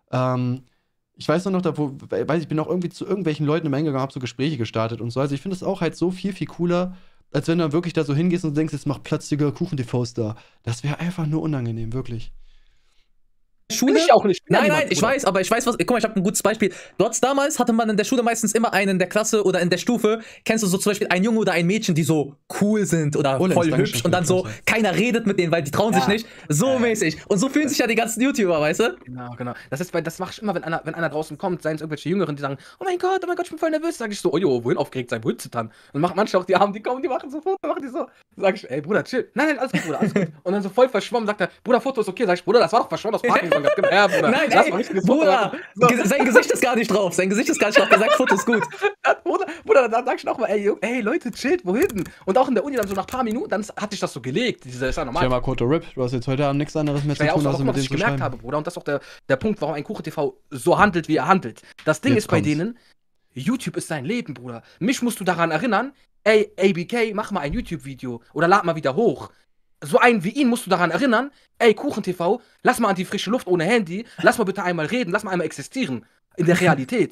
Ich weiß noch, ich bin auch irgendwie zu irgendwelchen Leuten immer hingegangen, hab so Gespräche gestartet und so. Also ich finde es auch halt so viel, viel cooler, als wenn du dann wirklich da so hingehst und denkst, jetzt mach Platz, Digga, Kuchen-TVs da. Das wäre einfach nur unangenehm, wirklich. Schule? Ich auch nicht. Nein, ich weiß, aber ich weiß was. Guck mal, ich habe ein gutes Beispiel. Damals hatte man in der Schule meistens immer einen in der Klasse oder in der Stufe. Kennst du so zum Beispiel einen Junge oder ein Mädchen, die so cool sind oder voll hübsch und dann so, keiner redet mit denen, weil die trauen sich nicht. So mäßig. Und so fühlen sich ja die ganzen YouTuber, weißt du? Genau. Das mach ich immer, wenn einer draußen kommt, seien es irgendwelche Jüngeren, die sagen, oh mein Gott, ich bin voll nervös. Sag ich so, oh jo, wohin aufgeregt sein, wohin zittern? Und manche auch, die Armen, die kommen, die machen so Fotos, machen die so. Sag ich, ey, Bruder, chill. Nein, alles gut, Bruder, alles gut. Und dann so voll verschwommen, sagt er, Bruder, Foto ist okay. Sag ich, Bruder, das war doch verschwommen aus Parkinson. Ja, Bruder. Nein, ey, Bruder, sein Gesicht ist gar nicht drauf. Der sagt, Foto ist gut. Bruder, dann sag ich noch mal, ey, Leute, chillt, wohin? Und auch in der Uni dann so nach ein paar Minuten, dann hatte ich das so gelegt. Ist ja normal. Ja, mal Koto Rip, du hast jetzt heute Abend nichts anderes mehr zu tun, als mit denen zu schreiben. Habe, Bruder. Und das ist auch der Punkt, warum ein Kuchen TV so handelt, wie er handelt. Das Ding ist bei denen, YouTube ist sein Leben, Bruder. Mich musst du daran erinnern, ey, ABK, mach mal ein YouTube-Video oder lad mal wieder hoch. So einen wie ihn musst du daran erinnern, ey, Kuchen TV, lass mal an die frische Luft ohne Handy, lass mal bitte einmal reden, lass mal einmal existieren. In der Realität.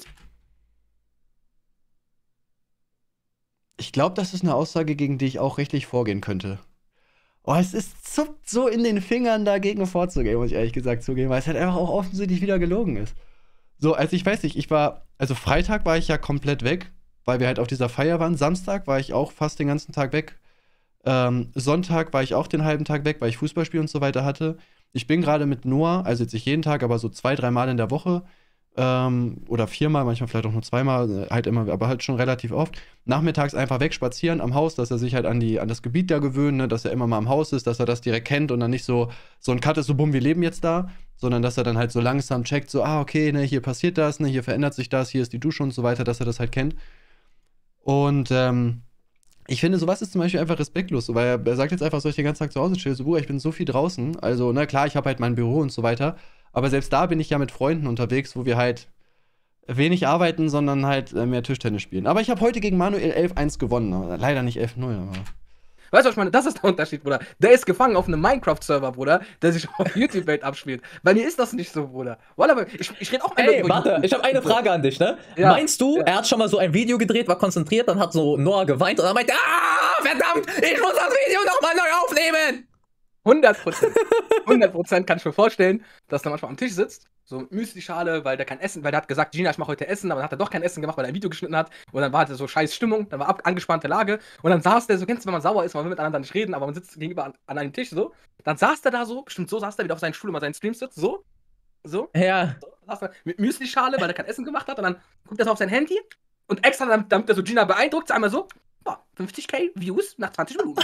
Ich glaube, das ist eine Aussage, gegen die ich auch richtig vorgehen könnte. Oh, es zuckt so in den Fingern, dagegen vorzugehen, muss ich ehrlich gesagt zugeben, weil es halt einfach auch offensichtlich wieder gelogen ist. So, also ich weiß nicht, also Freitag war ich ja komplett weg, weil wir halt auf dieser Feier waren. Samstag war ich auch fast den ganzen Tag weg. Sonntag war ich auch den halben Tag weg, weil ich Fußballspiel und so weiter hatte. Ich bin gerade mit Noah, also jetzt nicht jeden Tag, aber so 2-3 Mal in der Woche oder 4-mal, manchmal vielleicht auch nur 2-mal, halt immer, aber halt schon relativ oft, nachmittags einfach wegspazieren am Haus, dass er sich halt an das Gebiet da gewöhnt, ne, dass er immer mal am Haus ist, dass er das direkt kennt und dann nicht so ein Cut ist, so bumm, wir leben jetzt da, sondern dass er dann halt so langsam checkt, so, okay, ne, hier passiert das, ne, hier verändert sich das, hier ist die Dusche und so weiter, dass er das halt kennt. Und ich finde, sowas ist zum Beispiel einfach respektlos, weil er sagt jetzt einfach, soll ich den ganzen Tag zu Hause chillen? So, Bruder, ich bin so viel draußen. Also, na klar, ich habe halt mein Büro und so weiter. Aber selbst da bin ich ja mit Freunden unterwegs, wo wir halt wenig arbeiten, sondern halt mehr Tischtennis spielen. Aber ich habe heute gegen Manuel 11-1 gewonnen. Leider nicht 11-0, aber. Weißt du, was ich meine? Das ist der Unterschied, Bruder. Der ist gefangen auf einem Minecraft-Server, Bruder, der sich auf YouTube-Welt abspielt. Bei mir ist das nicht so, Bruder. Walla, ich rede auch Ey, warte, ich habe eine Frage an dich, ne? Ja, meinst du, er hat schon mal so ein Video gedreht, war konzentriert, dann hat so Noah geweint und dann meinte, verdammt, ich muss das Video nochmal neu aufnehmen! 100%. 100% kann ich mir vorstellen, dass er manchmal am Tisch sitzt, so Müsli-Schale, weil der kein Essen, weil der hat gesagt, Gina, ich mache heute Essen, aber dann hat er doch kein Essen gemacht, weil er ein Video geschnitten hat und dann war halt so scheiß Stimmung, dann war angespannte Lage und dann saß der so, kennst du, wenn man sauer ist, man will miteinander nicht reden, aber man sitzt gegenüber an einem Tisch so, dann saß der da so, bestimmt so saß der wieder auf seinen Stuhl, immer seinen Stream sitzt, so, ja. So, saß er mit Müsli-Schale, weil er kein Essen gemacht hat und dann guckt er so auf sein Handy und extra, damit er so Gina beeindruckt, einmal so, 50.000 Views nach 20 Minuten.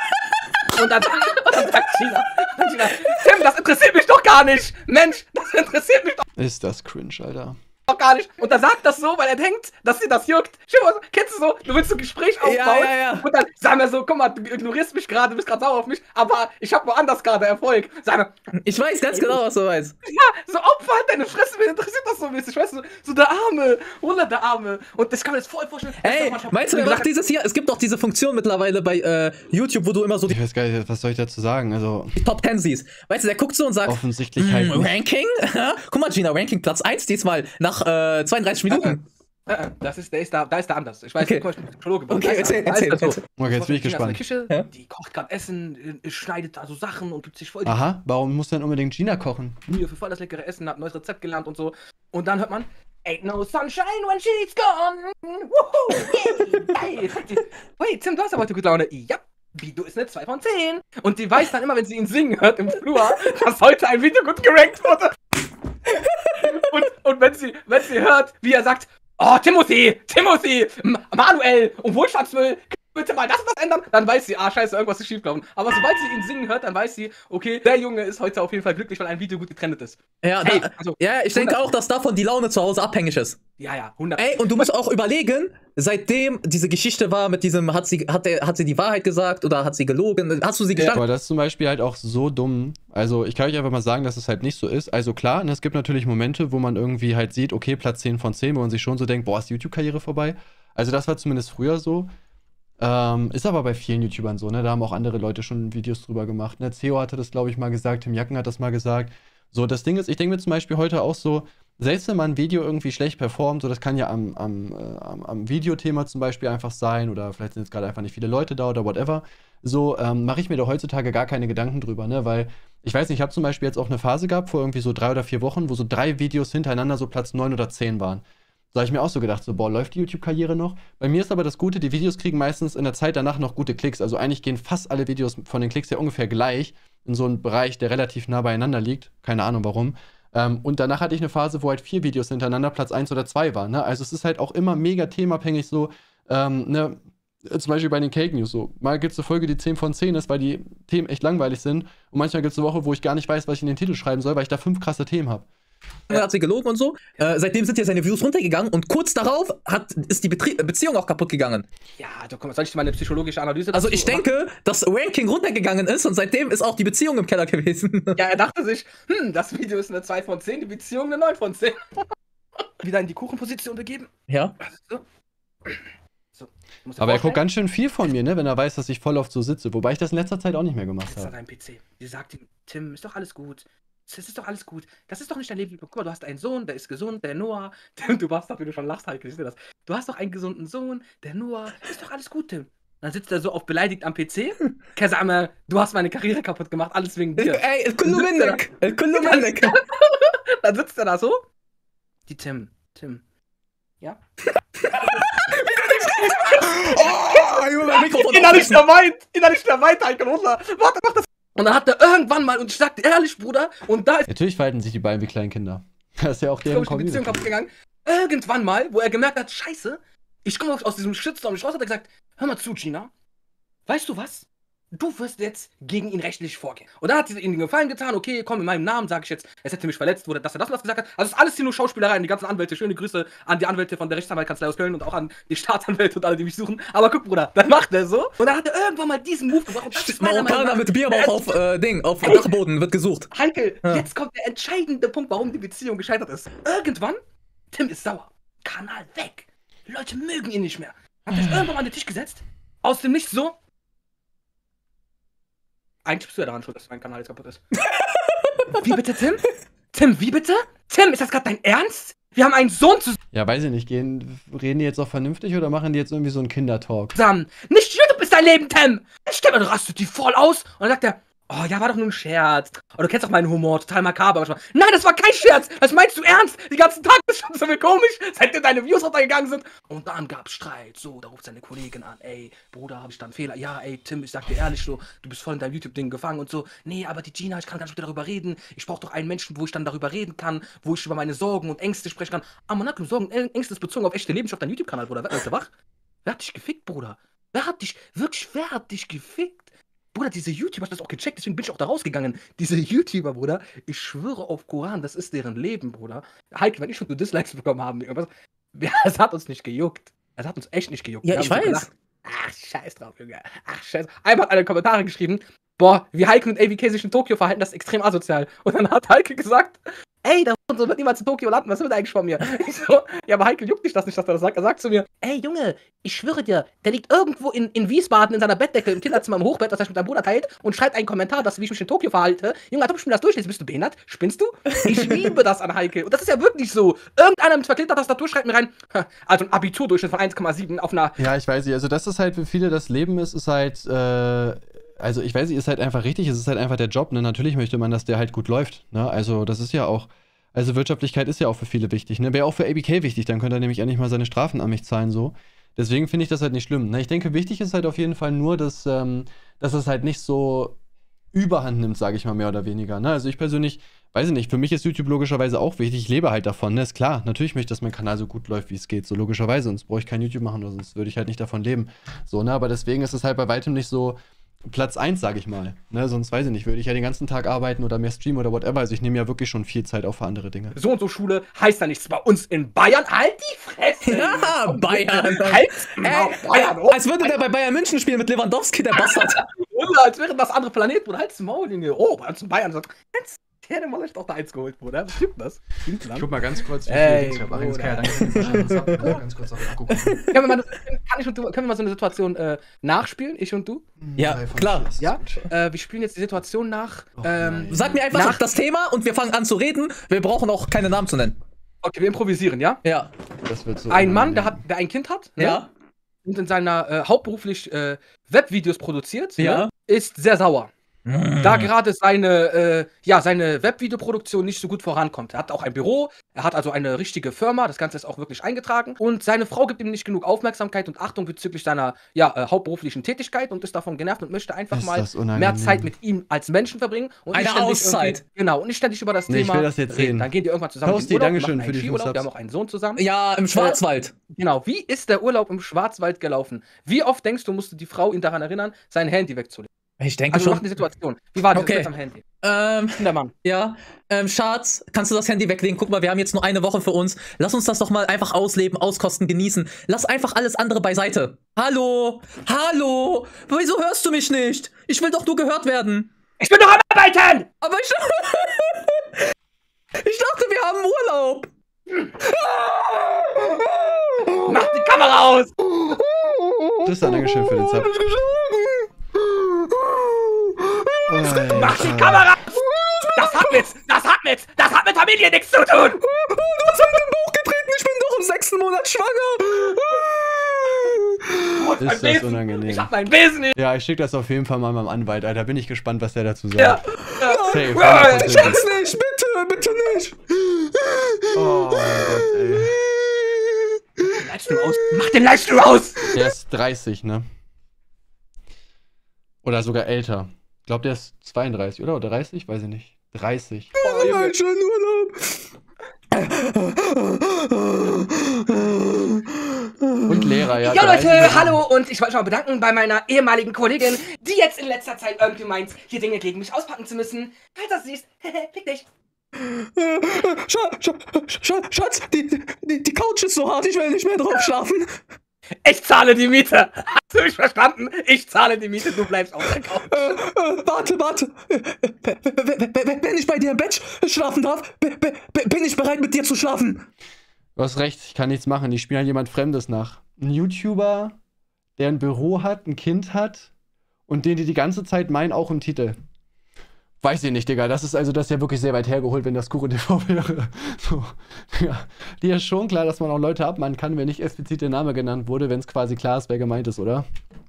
Und dann sagt Gina, Tim, das interessiert mich doch gar nicht. Mensch, das interessiert mich doch. Ist das cringe, Alter. Gar nicht. Und er sagt das so, weil er denkt, dass sie das juckt. Kennst du so, du willst so ein Gespräch aufbauen ja. Und dann sagen wir so, guck mal, du ignorierst mich gerade, du bist gerade sauer auf mich, aber ich habe woanders gerade Erfolg. Sagen wir, ich weiß ganz genau, was du meinst. Ja, so Opfer hat deine Fresse, mir interessiert das so mäßig, weißt du, so der Arme, der Arme. Und das kann man jetzt voll vorstellen. Ey, meinst du, er macht dieses hier? Es gibt doch diese Funktion mittlerweile bei YouTube, wo du immer so ich weiß gar nicht, was soll ich dazu sagen, also die Top 10 siehst. Weißt du, der guckt so und sagt, offensichtlich halt Ranking? Guck mal, Gina, Ranking Platz 1 diesmal nach 32 Minuten. Da ist der anders. Ich weiß, Okay. ich bin Psychologe. Okay, erzähl. Okay, jetzt bin ich gespannt. Küche, Ja? die kocht gerade Essen, schneidet da so Sachen und gibt sich voll die Aha, warum muss denn unbedingt Gina kochen? Mühe für voll das leckere Essen, hat ein neues Rezept gelernt und so. Und dann hört man, ain't no sunshine when she's gone. Woohoo, yay, hey, Tim, du hast aber heute gute Laune. Ja, Bido ist eine 2 von 10. Und die weiß dann immer, wenn sie ihn singen hört im Flur, dass heute ein Video gut gerankt wurde. Und wenn sie hört, wie er sagt, oh, Timothy, Manuel und Wohlfahrtsmüll, bitte mal das und das ändern, dann weiß sie, scheiße, irgendwas ist schiefgelaufen. Aber sobald sie ihn singen hört, dann weiß sie, okay, der Junge ist heute auf jeden Fall glücklich, weil ein Video gut getrennt ist. Ja, Hey, also, ja, ich denke auch, dass davon die Laune zu Hause abhängig ist. Ja, 100. Ey, und du musst auch überlegen, seitdem diese Geschichte war mit diesem, hat sie die Wahrheit gesagt oder hat sie gelogen? Hast du sie gestanden? Aber das ist zum Beispiel halt auch so dumm. Also, ich kann euch einfach mal sagen, dass es halt nicht so ist. Also, klar, es gibt natürlich Momente, wo man irgendwie halt sieht, okay, Platz 10 von 10, wo man sich schon so denkt, boah, ist die YouTube-Karriere vorbei. Also, das war zumindest früher so. Ist aber bei vielen YouTubern so, ne? Da haben auch andere Leute schon Videos drüber gemacht. Ne? Theo hatte das, glaube ich, mal gesagt, Tim Jacken hat das mal gesagt. So, das Ding ist, ich denke mir zum Beispiel heute auch so, selbst wenn man ein Video irgendwie schlecht performt, so das kann ja am Videothema zum Beispiel einfach sein oder vielleicht sind jetzt gerade einfach nicht viele Leute da oder whatever, so mache ich mir da heutzutage gar keine Gedanken drüber, ne, weil ich weiß nicht, ich habe zum Beispiel jetzt auch eine Phase gehabt, vor irgendwie so 3 oder 4 Wochen, wo so 3 Videos hintereinander so Platz 9 oder 10 waren. So habe ich mir auch so gedacht, so, boah, läuft die YouTube-Karriere noch? Bei mir ist aber das Gute, die Videos kriegen meistens in der Zeit danach noch gute Klicks. Also eigentlich gehen fast alle Videos von den Klicks ja ungefähr gleich in so einen Bereich, der relativ nah beieinander liegt. Keine Ahnung warum. Und danach hatte ich eine Phase, wo halt 4 Videos hintereinander Platz 1 oder 2 waren. Ne? Also es ist halt auch immer mega themenabhängig so, ne? Zum Beispiel bei den Cake News so. Mal gibt es eine Folge, die 10 von 10 ist, weil die Themen echt langweilig sind. Und manchmal gibt es eine Woche, wo ich gar nicht weiß, was ich in den Titel schreiben soll, weil ich da 5 krasse Themen habe. Hat sie gelogen und so. Seitdem sind ja seine Views runtergegangen und kurz darauf ist die Beziehung auch kaputt gegangen. Ja, komm, soll ich dir mal eine psychologische Analyse Also dazu ich denke, dass Ranking runtergegangen ist und seitdem ist auch die Beziehung im Keller gewesen. Ja, er dachte sich, das Video ist eine 2 von 10, die Beziehung eine 9 von 10. Wieder in die Kuchenposition begeben. Ja. So. Aber er guckt ganz schön viel von mir, ne, wenn er weiß, dass ich voll oft so sitze. Wobei ich das in letzter Zeit auch nicht mehr gemacht Das ist an habe. deinem PC. Sie sagt ihm, Tim, ist doch alles gut. Das ist doch alles gut. Das ist doch nicht dein Leben. Guck mal, du hast einen Sohn, der ist gesund, der Noah. Tim, du Bastard, wie du schon lachst, Heike, ich sehe das. Du hast doch einen gesunden Sohn, der Noah. Ist doch alles gut, Tim. Dann sitzt er so auf beleidigt am PC. Kasame, du hast meine Karriere kaputt gemacht, alles wegen dir. Ey, kullu minnek. Dann sitzt er da so. Die Tim. Ja? Innerlich der Weint, Heike, runter. Warte, mach das. Und dann hat er irgendwann mal, und ich sagte ehrlich, Bruder, und da ist Natürlich verhalten sich die beiden wie Kleinkinder. Das ist ja auch deren die Beziehung Community. kaputt gegangen. Irgendwann mal, wo er gemerkt hat, scheiße, ich komme aus diesem Shitstorm nicht raus, hat er gesagt, hör mal zu, Gina, weißt du was? Du wirst jetzt gegen ihn rechtlich vorgehen. Und dann hat sie ihm den Gefallen getan, okay, komm, in meinem Namen sage ich jetzt, es hätte mich verletzt, dass er das und das gesagt hat. Also es ist alles hier nur Schauspielereien, die ganzen Anwälte. Schöne Grüße an die Anwälte von der Rechtsanwaltskanzlei aus Köln und auch an die Staatsanwälte und alle, die mich suchen. Aber guck, Bruder, dann macht er so. Und dann hat er irgendwann mal diesen Move gebracht. Und das ist meiner Meinung Marokkaner nach mit Bierbauch auf Dachboden wird gesucht. Heikel, Ja. jetzt kommt der entscheidende Punkt, warum die Beziehung gescheitert ist. Irgendwann, Tim ist sauer. Kanal weg. Die Leute mögen ihn nicht mehr. Hat sich irgendwann an den Tisch gesetzt. Aus dem Nichts so. Eigentlich bist du ja daran schuld, dass mein Kanal jetzt kaputt ist. Wie bitte, Tim? Tim, wie bitte? Tim, ist das gerade dein Ernst? Wir haben einen Sohn Ja, weiß ich nicht. Reden die jetzt auch vernünftig oder machen die jetzt irgendwie so einen Kindertalk? zusammen. Nicht YouTube ist dein Leben, Tim! Stimmt, dann rastet die voll aus und dann sagt er, oh ja, war doch nur ein Scherz. Oh, du kennst doch meinen Humor, total makaber manchmal. Nein, das war kein Scherz! Das meinst du ernst? Den ganzen Tag bist du schon so komisch, seitdem deine Views runtergegangen sind. Und dann gab's Streit. So, da ruft seine Kollegin an. Ey, Bruder, hab ich da einen Fehler? Ja, ey, Tim, ich sag dir ehrlich so, du bist voll in deinem YouTube-Ding gefangen und so. Nee, aber die Gina, ich kann gar nicht mit dir darüber reden. Ich brauch doch einen Menschen, wo ich dann darüber reden kann, wo ich über meine Sorgen und Ängste sprechen kann. Ah, man hat Sorgen und Ängste ist bezogen auf echte Leben, nicht auf deinen YouTube-Kanal, Bruder. Wer ist wach? Wer hat dich gefickt, Bruder? Wer hat dich gefickt? Bruder, diese YouTuber, ich hab das auch gecheckt, deswegen bin ich auch da rausgegangen. Diese YouTuber, Bruder, ich schwöre auf Koran, das ist deren Leben, Bruder. Heike, wenn ich schon so Dislikes bekommen haben, irgendwas, es hat uns nicht gejuckt. Es hat uns echt nicht gejuckt. Ja, Wir ich haben so weiß. gelacht. Ach, scheiß drauf, Junge. Ach, scheiß. Einmal hat eine Kommentare geschrieben, boah, wie Heike und ABK sich in Tokio verhalten, das ist extrem asozial. Und dann hat Heike gesagt, ey, der so wird niemals in Tokio landen, was will der eigentlich von mir? Ich so, ja, aber Heikel juckt dich das nicht, dass er das sagt. Er sagt zu mir, ey, Junge, ich schwöre dir, der liegt irgendwo in Wiesbaden in seiner Bettdecke im Kinderzimmer im Hochbett, das er mit deinem Bruder teilt und schreibt einen Kommentar, wie ich mich in Tokio verhalte. Junge, als ob ich mir das durchlese, bist du behindert? Spinnst du? Ich liebe das an Heikel. Und das ist ja wirklich so. Irgendeiner mit verklebter Tastatur schreibt mir rein, also ein Abiturdurchschnitt von 1,7 auf einer... Ja, ich weiß nicht. Also, das ist halt für viele das Leben ist halt, also ich weiß nicht, ist halt einfach richtig, es ist halt einfach der Job, ne? Natürlich möchte man, dass der halt gut läuft, ne? Also, das ist ja auch, also Wirtschaftlichkeit ist ja auch für viele wichtig, ne? Wäre auch für ABK wichtig, dann könnte er nämlich endlich mal seine Strafen an mich zahlen, so. Deswegen finde ich das halt nicht schlimm, ne? Ich denke, wichtig ist halt auf jeden Fall nur, dass es halt nicht so überhand nimmt, sage ich mal, mehr oder weniger, ne? Also ich persönlich, weiß ich nicht, für mich ist YouTube logischerweise auch wichtig, ich lebe halt davon, ne? Ist klar, natürlich möchte ich, dass mein Kanal so gut läuft, wie es geht, so logischerweise, sonst brauche ich kein YouTube machen, oder sonst würde ich halt nicht davon leben, so, ne? Aber deswegen ist es halt bei weitem nicht so Platz 1, sage ich mal, ne? Sonst, weiß ich nicht, würde ich ja den ganzen Tag arbeiten oder mehr streamen oder whatever, also ich nehme ja wirklich schon viel Zeit auch für andere Dinge. So und so Schule heißt da nichts. Bei uns in Bayern, halt die Fresse! Ja, Bayern. Halt Bayern, oh. Als würde der bei Bayern München spielen mit Lewandowski, der Bastard. Oder als wäre das andere Planet, Bruder. Halt's Maul, Junge. Oh, bei uns in Bayern. So, der hat mal echt auch da 1 geholt, Bruder. Was gibt das? Ich guck mal ganz kurz, wie Ey, viel Bruder. ganz kurz auf gucken. Können wir mal so eine Situation nachspielen, ich und du? Ja, klar. Ja? Wir spielen jetzt die Situation nach. Sag mir einfach das Thema und wir fangen an zu reden. Wir brauchen auch keine Namen zu nennen. Okay, wir improvisieren, ja? Ja. Das wird so Ein Mann, der ein Kind hat, ne? Ja. Und in seiner hauptberuflich Webvideos produziert, Ja. ne? Ist sehr sauer. Da gerade seine Webvideoproduktion nicht so gut vorankommt. Er hat auch ein Büro, er hat also eine richtige Firma, das Ganze ist auch wirklich eingetragen. Und seine Frau gibt ihm nicht genug Aufmerksamkeit und Achtung bezüglich seiner hauptberuflichen Tätigkeit und ist davon genervt und möchte einfach mal mehr Zeit mit ihm als Menschen verbringen. Und eine Auszeit. Genau, und nicht ständig über das Nee, ich Thema will das jetzt reden. sehen. Dann gehen die irgendwann zusammen Toasty, in den Urlaub, Dankeschön machen für die einen Skiurlaub, 5 wir haben auch einen Sohn zusammen. Ja, im Schwarzwald. Genau, wie ist der Urlaub im Schwarzwald gelaufen? Wie oft denkst du, musste die Frau ihn daran erinnern, sein Handy wegzulegen? Ich denke Also mach die Situation. Wie war das Okay. jetzt am Handy? Ähm, ja, Schatz, kannst du das Handy weglegen? Guck mal, wir haben jetzt nur eine Woche für uns. Lass uns das doch mal einfach ausleben, auskosten, genießen. Lass einfach alles andere beiseite. Hallo? Hallo? Wieso hörst du mich nicht? Ich will doch nur gehört werden. Ich bin doch am Arbeiten! Aber ich dachte, wir haben Urlaub. Mach die Kamera aus! Tristan, Dankeschön für den Sub. Mach die Kamera aus! Das hat mit Familie nichts zu tun! Du hast mir den Bauch getreten, ich bin doch im 6. Monat schwanger. Ist das unangenehm. Ich hab mein Wesen nicht! Ja, ich schicke das auf jeden Fall mal meinem Anwalt, Alter. Bin ich gespannt, was der dazu sagt. Ja. Safe. Ich kann's nicht, bitte nicht. Oh mein Gott, ey. Livestream aus! Mach den Livestream aus! Der ist 30, ne? Oder sogar älter. Ich glaube, der ist 32, oder? Oder 30? Weiß ich nicht. 30. Ein schönen Urlaub. Und Lehrer, ja. Ja, 30. Leute, hallo und ich wollte mich mal bedanken bei meiner ehemaligen Kollegin, die jetzt in letzter Zeit irgendwie meint, hier Dinge gegen mich auspacken zu müssen. Falls das siehst, fick dich. Schatz, die Couch ist so hart, ich will nicht mehr drauf schlafen. Ich zahle die Miete. Hast du mich verstanden? Ich zahle die Miete, du bleibst auf der Couch. Warte. Wenn ich bei dir im Bett schlafen darf, bin ich bereit, mit dir zu schlafen. Du hast recht, ich kann nichts machen. Ich spiele halt jemand Fremdes nach. Ein YouTuber, der ein Büro hat, ein Kind hat und den die ganze Zeit meinen, auch im Titel. Weiß ich nicht, Digga. Das ist ja wirklich sehr weit hergeholt, wenn das Kuro TV wäre. So, ja. Dir ist schon klar, dass man auch Leute abmahnen kann, wenn nicht explizit der Name genannt wurde, wenn es quasi klar ist, wer gemeint ist, oder?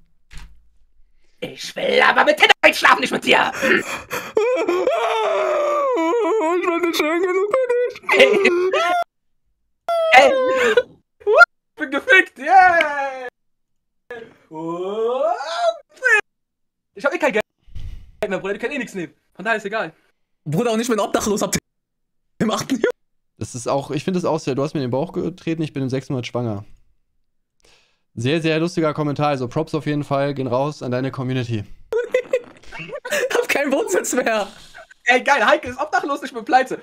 Ich will aber mit Tinder schlafen, nicht mit dir. Ich bin nicht schön genug für dich. Ey. Ich bin gefickt, yeah. Ich hab kein Geld mehr, Bruder, die können nichts nehmen. Von daher ist egal. Bruder, und ich bin obdachlos ab dem 8. Juli. Das ist auch, ich finde das auch sehr, du hast mir in den Bauch getreten, ich bin im 6. Monat schwanger. Sehr, sehr lustiger Kommentar, also Props auf jeden Fall, gehen raus an deine Community. Hab keinen Wohnsitz mehr. Ey, geil, Heike ist obdachlos, ich bin pleite.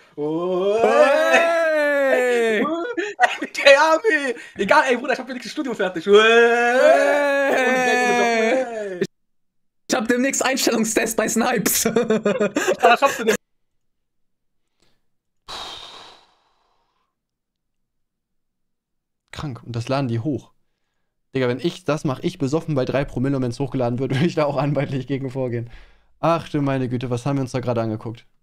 Hey. Okay, Ami. Egal, ey, Bruder, ich hab wenigstens Studium fertig. Ich hab demnächst Einstellungstest bei Snipes. Das schaffst du nicht. krank. Und das laden die hoch. Digga, wenn ich das mache, ich besoffen bei 3 Promille, und wenn es hochgeladen wird, würde ich da auch anwaltlich gegen vorgehen. Ach du meine Güte, was haben wir uns da gerade angeguckt?